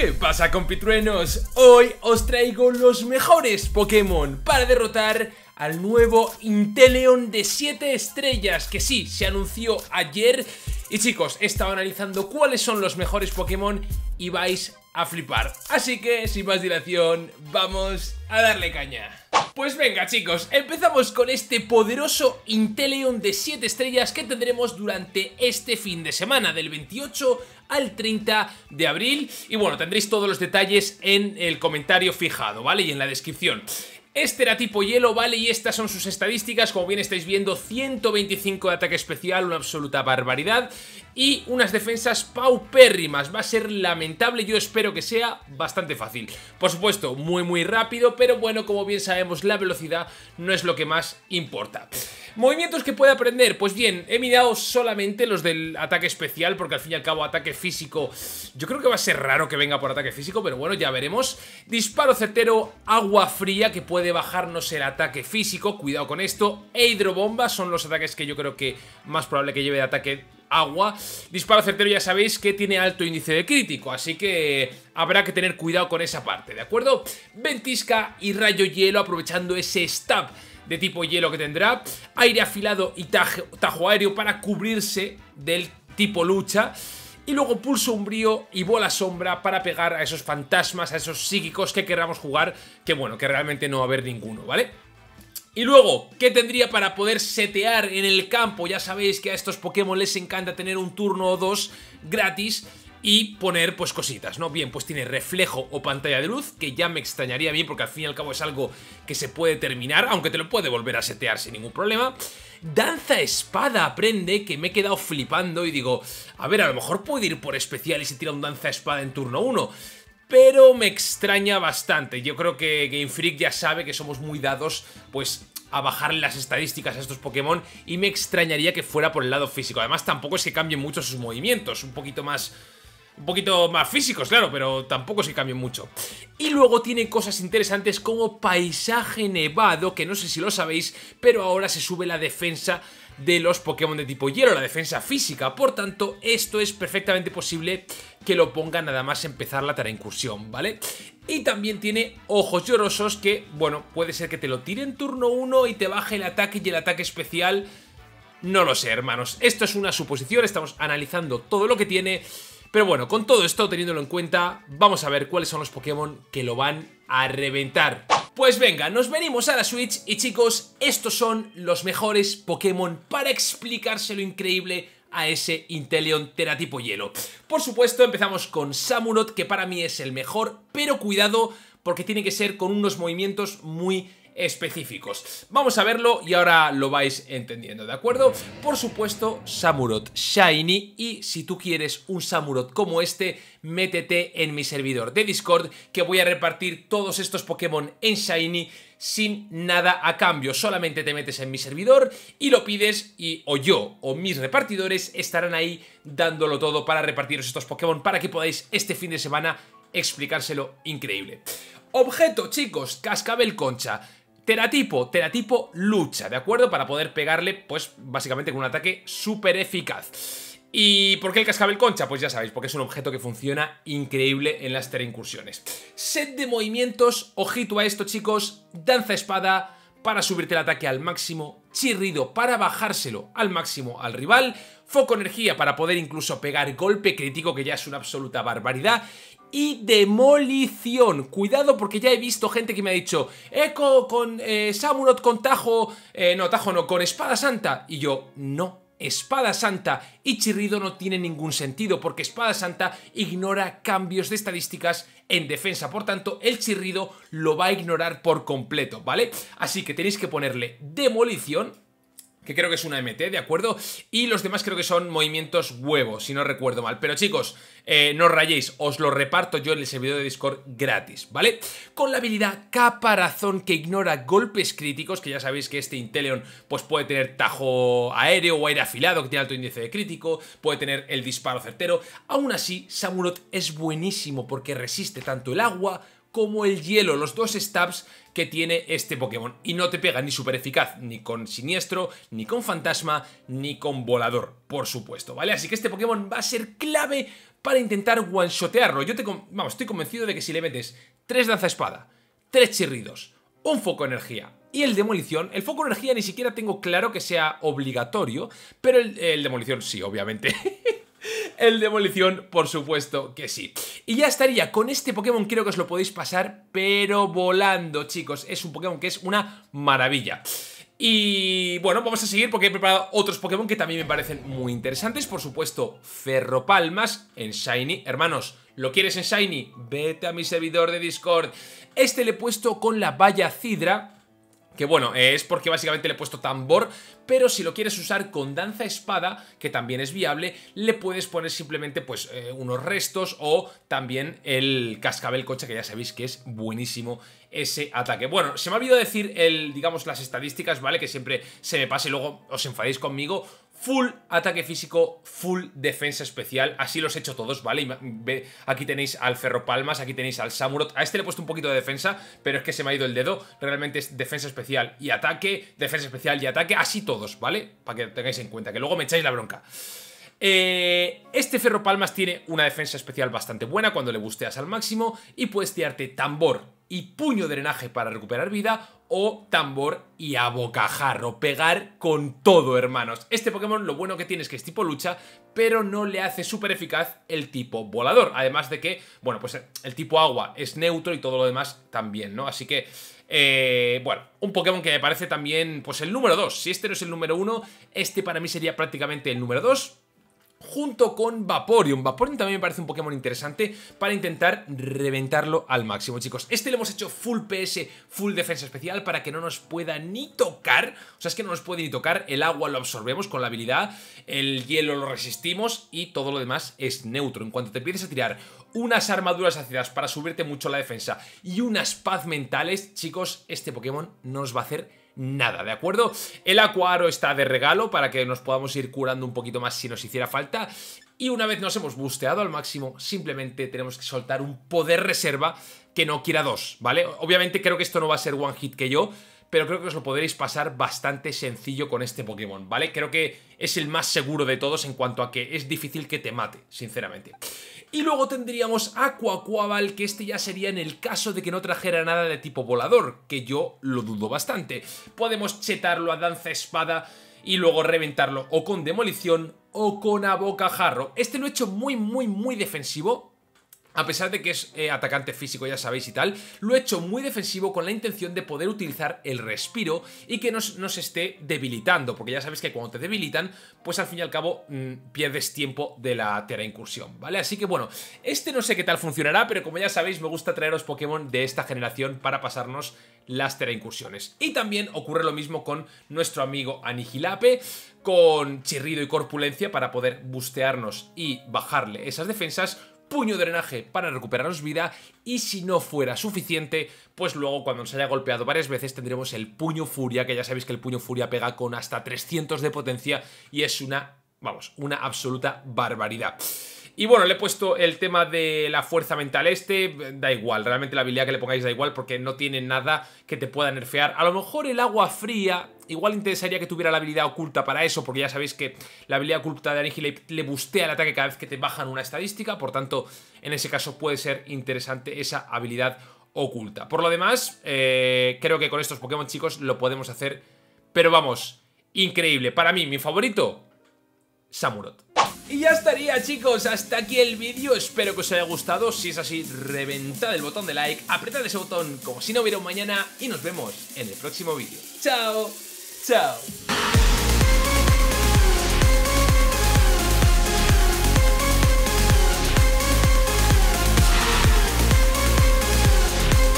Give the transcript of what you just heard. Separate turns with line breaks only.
¿Qué pasa, compitruenos? Hoy os traigo los mejores Pokémon para derrotar al nuevo Inteleon de 7 estrellas, que sí, se anunció ayer. Y chicos, he estado analizando cuáles son los mejores Pokémon y vais a flipar. Así que, sin más dilación, vamos a darle caña. Pues venga, chicos, empezamos con este poderoso Inteleon de 7 estrellas que tendremos durante este fin de semana, del 28 al 30 de abril. Y bueno, tendréis todos los detalles en el comentario fijado, ¿vale? Y en la descripción. Este era tipo hielo, ¿vale? Y estas son sus estadísticas, como bien estáis viendo, 125 de ataque especial, una absoluta barbaridad. Y unas defensas paupérrimas, va a ser lamentable, yo espero que sea bastante fácil. Por supuesto, muy rápido, pero bueno, como bien sabemos, la velocidad no es lo que más importa. ¿Movimientos que puede aprender? Pues bien, he mirado solamente los del ataque especial, porque al fin y al cabo ataque físico, yo creo que va a ser raro que venga por ataque físico, pero bueno, ya veremos. Disparo certero, agua fría, que puede bajarnos el ataque físico, cuidado con esto. E hidrobomba son los ataques que yo creo que más probable que lleve de ataque agua. Disparo certero ya sabéis que tiene alto índice de crítico, así que habrá que tener cuidado con esa parte, ¿de acuerdo? Ventisca y rayo hielo, aprovechando ese stab de tipo hielo que tendrá. Aire afilado y tajo aéreo para cubrirse del tipo lucha. Y luego pulso umbrío y bola sombra para pegar a esos fantasmas, a esos psíquicos que queramos jugar, que bueno, que realmente no va a haber ninguno, ¿vale? Y luego, ¿qué tendría para poder setear en el campo? Ya sabéis que a estos Pokémon les encanta tener un turno o dos gratis y poner pues cositas, ¿no? Bien, pues tiene reflejo o pantalla de luz, que ya me extrañaría a mí porque al fin y al cabo es algo que se puede terminar, aunque te lo puede volver a setear sin ningún problema. Danza espada aprende, que me he quedado flipando y digo, a ver, a lo mejor puede ir por especial y se tira un danza espada en turno 1. Pero me extraña bastante. Yo creo que Game Freak ya sabe que somos muy dados pues a bajarle las estadísticas a estos Pokémon y me extrañaría que fuera por el lado físico. Además tampoco es que cambien mucho sus movimientos, un poquito más físicos, claro, pero tampoco es que cambien mucho. Y luego tiene cosas interesantes como paisaje nevado, que no sé si lo sabéis, pero ahora se sube la defensa de los Pokémon de tipo hielo, la defensa física. Por tanto, esto es perfectamente posible que lo ponga nada más empezar la tarea incursión, ¿vale? Y también tiene ojos llorosos que, bueno, puede ser que te lo tire en turno 1 y te baje el ataque y el ataque especial. No lo sé, hermanos. Esto es una suposición, estamos analizando todo lo que tiene. Pero bueno, con todo esto teniéndolo en cuenta, vamos a ver cuáles son los Pokémon que lo van a reventar. Pues venga, nos venimos a la Switch y chicos, estos son los mejores Pokémon para explicarse lo increíble a ese Inteleon teratipo hielo. Por supuesto, empezamos con Samurott, que para mí es el mejor, pero cuidado porque tiene que ser con unos movimientos muy específicos. Vamos a verlo y ahora lo vais entendiendo, ¿de acuerdo? Por supuesto, Samurott Shiny, y si tú quieres un Samurott como este, métete en mi servidor de Discord, que voy a repartir todos estos Pokémon en Shiny sin nada a cambio. Solamente te metes en mi servidor y lo pides y o yo o mis repartidores estarán ahí dándolo todo para repartiros estos Pokémon para que podáis este fin de semana explicárselo increíble. Objeto, chicos, cascabel concha. Teratipo lucha, ¿de acuerdo? Para poder pegarle, pues, básicamente con un ataque súper eficaz. ¿Y por qué el cascabel concha? Pues ya sabéis, porque es un objeto que funciona increíble en las incursiones. Set de movimientos, ojito a esto, chicos. Danza espada para subirte el ataque al máximo. Chirrido para bajárselo al máximo al rival. Foco energía para poder incluso pegar golpe crítico, que ya es una absoluta barbaridad. Y demolición, cuidado porque ya he visto gente que me ha dicho con Samurott con tajo, con espada santa. Y yo, no, espada santa y chirrido no tiene ningún sentido porque espada santa ignora cambios de estadísticas en defensa. Por tanto, el chirrido lo va a ignorar por completo, ¿vale? Así que tenéis que ponerle demolición, que creo que es una MT, ¿de acuerdo? Y los demás creo que son movimientos huevos, si no recuerdo mal. Pero chicos, no os rayéis, os lo reparto yo en el servidor de Discord gratis, ¿vale? Con la habilidad Caparazón, que ignora golpes críticos, que ya sabéis que este Inteleon pues puede tener tajo aéreo o aire afilado, que tiene alto índice de crítico, puede tener el disparo certero. Aún así, Samurott es buenísimo porque resiste tanto el agua como el hielo, los dos stabs que tiene este Pokémon. Y no te pega ni súper eficaz, ni con siniestro, ni con fantasma, ni con volador, por supuesto, ¿vale? Así que este Pokémon va a ser clave para intentar one-shotearlo. Estoy convencido de que si le metes 3 danza-espada, 3 chirridos, un foco de energía y el demolición, el foco de energía ni siquiera tengo claro que sea obligatorio, pero el demolición sí, obviamente. El demolición, por supuesto que sí. Y ya estaría, con este Pokémon creo que os lo podéis pasar, pero volando, chicos. Es un Pokémon que es una maravilla. Y bueno, vamos a seguir porque he preparado otros Pokémon que también me parecen muy interesantes. Por supuesto, Ferropalmas en Shiny. Hermanos, ¿lo quieres en Shiny? Vete a mi servidor de Discord. Este le he puesto con la Valla Cidra, que bueno, es porque básicamente le he puesto tambor, pero si lo quieres usar con danza espada, que también es viable, le puedes poner simplemente pues unos restos o también el cascabel concha, que ya sabéis que es buenísimo ese ataque. Bueno, se me ha olvidado decir digamos las estadísticas, ¿vale? Que siempre se me pase y luego os enfadéis conmigo. Full ataque físico, full defensa especial, así los he hecho todos, ¿vale? Aquí tenéis al Ferropalmas, aquí tenéis al Samurott. A este le he puesto un poquito de defensa, pero es que se me ha ido el dedo. Realmente es defensa especial y ataque, así todos, ¿vale? Para que tengáis en cuenta, que luego me echáis la bronca. Este Ferropalmas tiene una defensa especial bastante buena cuando le busteas al máximo y puedes tirarte tambor y puño de drenaje para recuperar vida o tambor y a bocajarro, pegar con todo, hermanos. Este Pokémon lo bueno que tiene es que es tipo lucha, pero no le hace súper eficaz el tipo volador, además de que, bueno, pues el tipo agua es neutro y todo lo demás también, ¿no? Así que bueno, un Pokémon que me parece también pues el número 2. Si este no es el número 1, este para mí sería prácticamente el número 2. Junto con Vaporeon. Vaporeon también me parece un Pokémon interesante para intentar reventarlo al máximo, chicos. Este le hemos hecho full PS, full defensa especial para que no nos pueda ni tocar. O sea, es que no nos puede ni tocar. El agua lo absorbemos con la habilidad, el hielo lo resistimos y todo lo demás es neutro. En cuanto te empieces a tirar unas armaduras ácidas para subirte mucho la defensa y unas paz mentales, chicos, este Pokémon no os va a hacer nada, ¿de acuerdo? El Aquaro está de regalo para que nos podamos ir curando un poquito más si nos hiciera falta. Y una vez nos hemos busteado al máximo, simplemente tenemos que soltar un poder reserva que no quiera 2, ¿vale? Obviamente creo que esto no va a ser one hit que yo, pero creo que os lo podréis pasar bastante sencillo con este Pokémon, ¿vale? Creo que es el más seguro de todos en cuanto a que es difícil que te mate, sinceramente. Y luego tendríamos a Quaquaval, que este ya sería en el caso de que no trajera nada de tipo volador, que yo lo dudo bastante. Podemos chetarlo a danza espada y luego reventarlo o con demolición o con a bocajarro. Este lo he hecho muy defensivo. A pesar de que es atacante físico, ya sabéis y tal, lo he hecho muy defensivo con la intención de poder utilizar el respiro y que nos esté debilitando, porque ya sabéis que cuando te debilitan, pues al fin y al cabo pierdes tiempo de la Tera Incursión, ¿vale? Así que bueno, este no sé qué tal funcionará, pero como ya sabéis me gusta traeros Pokémon de esta generación para pasarnos las Tera Incursiones. Y también ocurre lo mismo con nuestro amigo Anihilape, con Chirrido y Corpulencia para poder bustearnos y bajarle esas defensas, puño de drenaje para recuperarnos vida y si no fuera suficiente, pues luego cuando nos haya golpeado varias veces tendremos el puño furia, que ya sabéis que el puño furia pega con hasta 300 de potencia y es una absoluta barbaridad. Y bueno, le he puesto el tema de la fuerza mental da igual, realmente la habilidad que le pongáis da igual porque no tiene nada que te pueda nerfear. A lo mejor el agua fría, igual interesaría que tuviera la habilidad oculta para eso, porque ya sabéis que la habilidad oculta de Anihilape le bustea el ataque cada vez que te bajan una estadística, por tanto, en ese caso puede ser interesante esa habilidad oculta. Por lo demás, creo que con estos Pokémon, chicos, lo podemos hacer, pero vamos, increíble. Para mí, mi favorito, Samurott. Y ya estaría, chicos, hasta aquí el vídeo, espero que os haya gustado. Si es así, reventad el botón de like, apretad ese botón como si no hubiera un mañana y nos vemos en el próximo vídeo. ¡Chao! ¡Chao!